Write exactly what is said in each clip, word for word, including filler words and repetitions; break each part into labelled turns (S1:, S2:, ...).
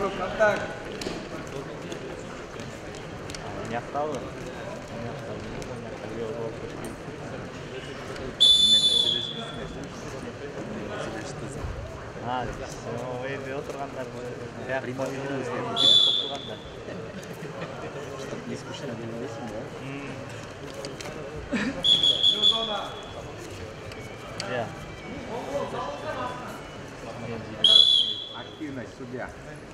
S1: Контакт.
S2: Не осталось? Не осталось. А, все, елде отырғандар.
S1: Чтоб не скучно было, да?
S2: Я.
S1: Активность судья.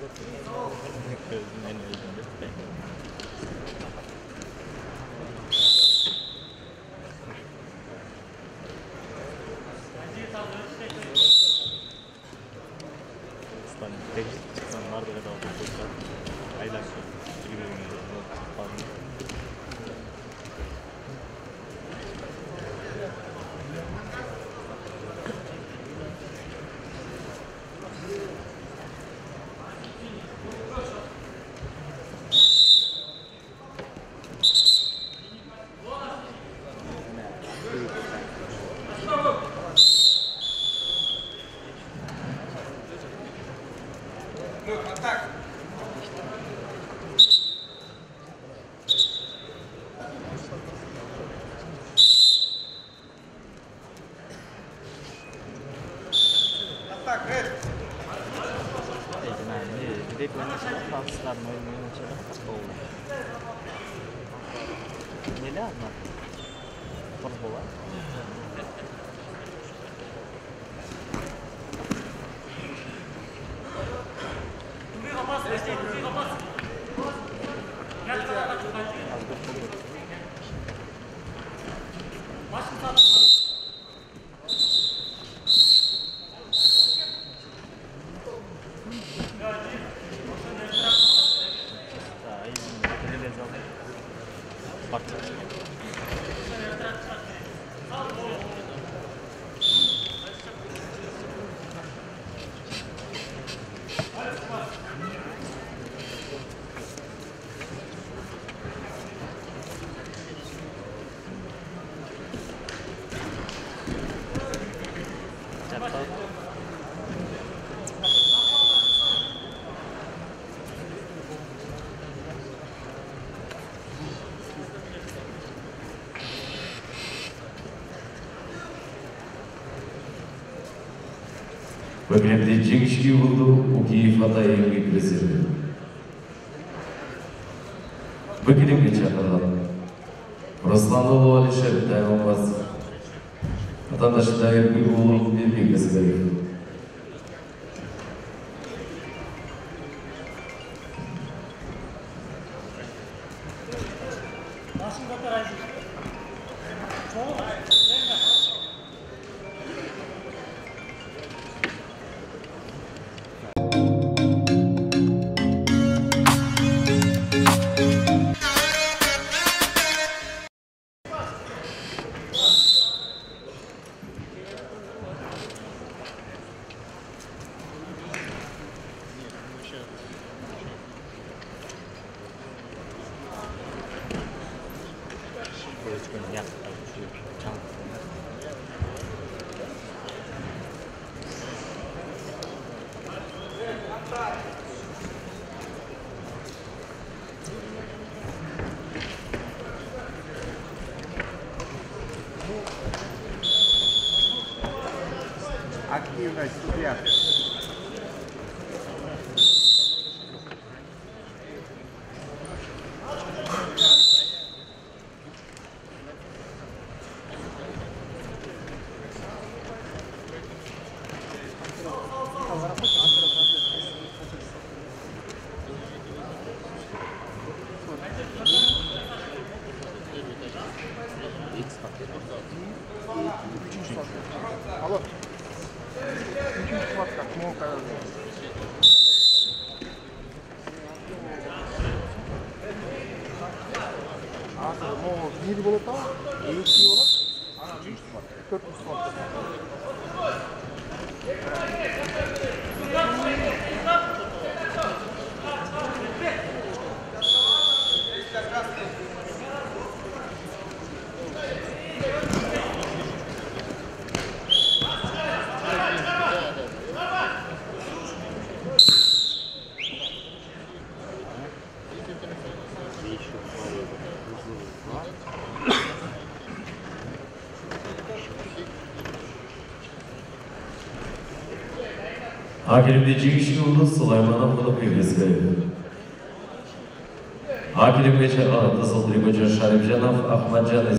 S2: Нельзя, однако. Форсбола.
S3: Бөкенемде жеңішке болды, Укиев ата еңбек президенті. Бөкенемге шақырылады. Русланұлы Алишер Таймамбас, атандашы Дайыр Гүлболов еңбек президенті.
S1: Активность судья. Алло. Üçüncü squatta, mol karar Asıl, mol bir bulup da, iyi iki olup, üçüncü squat, dördüncü squat.
S3: Акилимде жеңишке болду Сулайманов Кулукбек. Акилимге Кызыл трибунча Шарипжанов, Ахмаджан